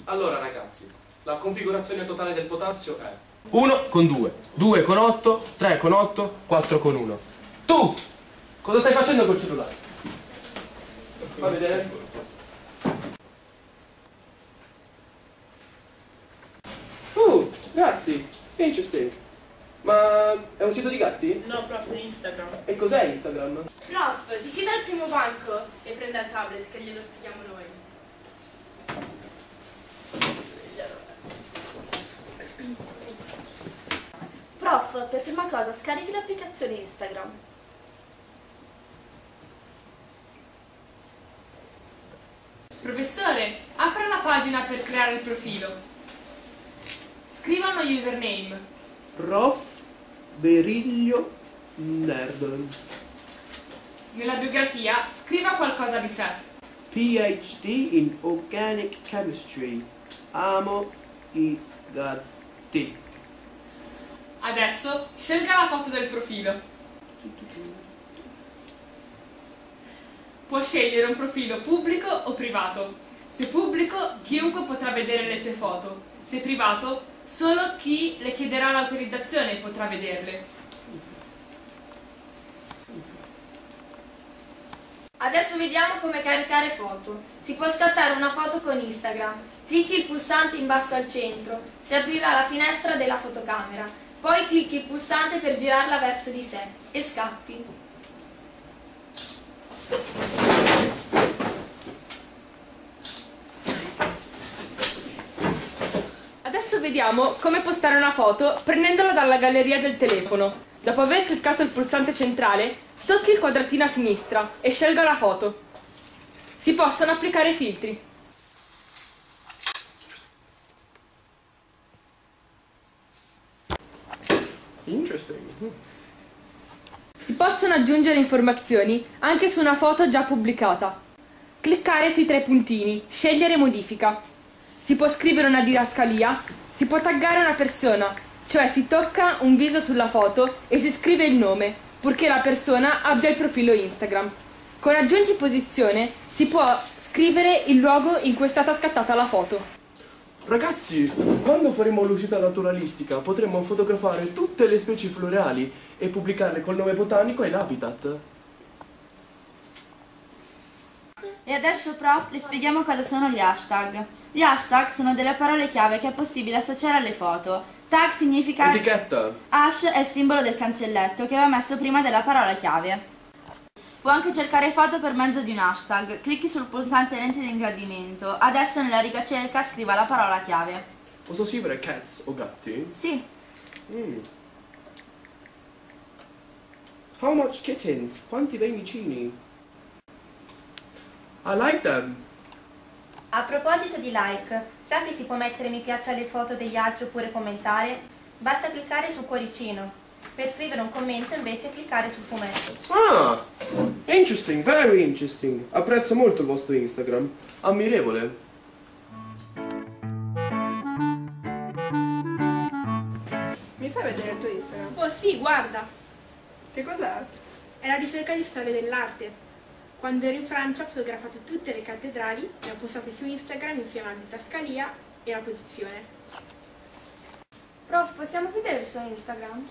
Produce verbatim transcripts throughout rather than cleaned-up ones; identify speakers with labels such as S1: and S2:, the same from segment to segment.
S1: Allora ragazzi, la configurazione totale del potassio è uno con due, due con otto, tre con otto, quattro con uno. Tu! Cosa stai facendo col cellulare? Fa vedere? Oh, gatti! Interesting! Ma è un sito di gatti?
S2: No, prof, è Instagram.
S1: E cos'è Instagram?
S3: Prof, si sieda al primo banco e prenda il tablet che glielo spieghiamo noi.
S4: Prof, per prima cosa scarichi l'applicazione Instagram.
S5: Professore, apra la pagina per creare il profilo. Scriva uno username.
S6: Prof Beriglio Nerd.
S5: Nella biografia scriva qualcosa di sé.
S6: P H D in Organic Chemistry. Amo i gatti.
S5: Adesso scelga la foto del profilo. Può scegliere un profilo pubblico o privato. Se pubblico, chiunque potrà vedere le sue foto. Se privato, solo chi le chiederà l'autorizzazione potrà vederle.
S3: Adesso vediamo come caricare foto. Si può scattare una foto con Instagram. Clicchi il pulsante in basso al centro. Si aprirà la finestra della fotocamera. Poi clicchi il pulsante per girarla verso di sé e scatti.
S5: Adesso vediamo come postare una foto prendendola dalla galleria del telefono. Dopo aver cliccato il pulsante centrale, tocchi il quadratino a sinistra e scelga la foto. Si possono applicare filtri.
S1: Interesting.
S5: Si possono aggiungere informazioni anche su una foto già pubblicata. Cliccare sui tre puntini, scegliere modifica. Si può scrivere una didascalia, si può taggare una persona, cioè si tocca un viso sulla foto e si scrive il nome, purché la persona abbia il profilo Instagram. Con aggiungi posizione si può scrivere il luogo in cui è stata scattata la foto.
S1: Ragazzi, quando faremo l'uscita naturalistica potremo fotografare tutte le specie floreali e pubblicarle col nome botanico e l'habitat.
S4: E adesso, prof, le spieghiamo cosa sono gli hashtag. Gli hashtag sono delle parole chiave che è possibile associare alle foto. Tag significa...
S1: Etichetta!
S4: Hash è il simbolo del cancelletto che va messo prima della parola chiave. Può anche cercare foto per mezzo di un hashtag. Clicchi sul pulsante lente di ingrandimento. Adesso nella riga cerca scriva la parola chiave.
S1: Posso scrivere cats o gatti?
S4: Sì.
S1: Mm. How much kittens? Quanti lamicini? I like them.
S7: A proposito di like, sa che si può mettere mi piace alle foto degli altri oppure commentare? Basta cliccare sul cuoricino. Per scrivere un commento invece cliccare sul fumetto.
S1: Ah! Interesting, very interesting. Apprezzo molto il vostro Instagram. Ammirevole.
S2: Mi fai vedere il tuo Instagram?
S3: Oh sì, guarda,
S2: Che cos'è?
S3: è la ricerca di storia dell'arte. Quando ero in Francia ho fotografato tutte le cattedrali e ho postato su Instagram insieme alla didascalia e la posizione.
S7: Prof, possiamo vedere il suo Instagram?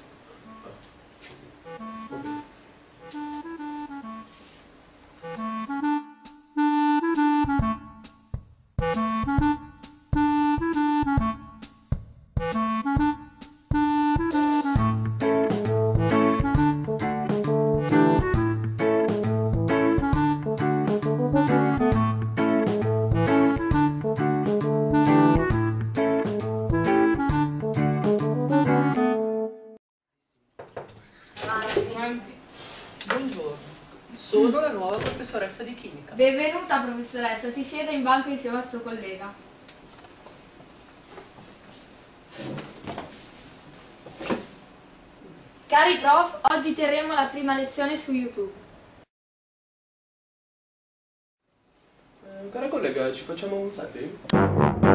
S2: Buongiorno, sono la nuova professoressa di chimica.
S3: Benvenuta professoressa, si sieda in banco insieme al suo collega. Cari prof, oggi terremo la prima lezione su YouTube.
S1: Eh, cara collega, ci facciamo un selfie?